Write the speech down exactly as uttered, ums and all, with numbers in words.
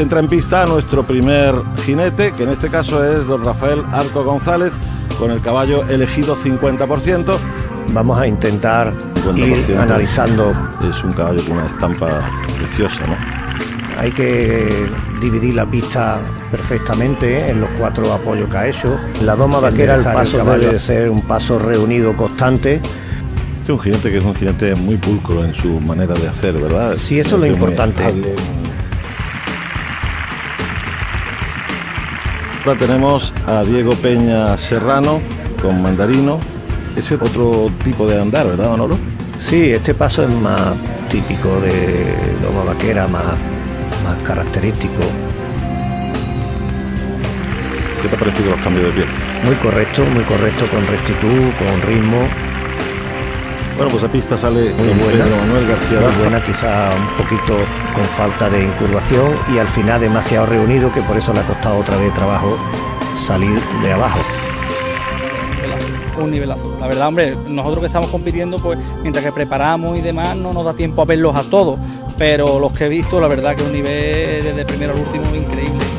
Entra en pista nuestro primer jinete, que en este caso es don Rafael Arco González, con el caballo elegido cincuenta por ciento. Vamos a intentar ir analizando. Es un caballo con una estampa preciosa, ¿no? Hay que dividir la pista perfectamente en los cuatro apoyos que ha hecho. La doma vaquera, el paso debe ser un paso reunido constante. Es un jinete que es un jinete muy pulcro en su manera de hacer, ¿verdad? Sí, eso es lo importante. Ahora tenemos a Diego Peña Serrano con Mandarino. Ese es otro tipo de andar, ¿verdad, Manolo? Sí, este paso es más típico de doma vaquera, más, más característico. ¿Qué te ha parecido los cambios de pie? Muy correcto, muy correcto, con rectitud, con ritmo. Bueno, pues a pista sale muy buena, Pedro Manuel García muy Daza. buena, quizá un poquito con falta de incurvación y al final demasiado reunido, que por eso le ha costado otra vez trabajo salir de abajo. Un nivelazo, la verdad, hombre, nosotros que estamos compitiendo, pues mientras que preparamos y demás, no nos da tiempo a verlos a todos, pero los que he visto, la verdad que un nivel desde primero al último increíble.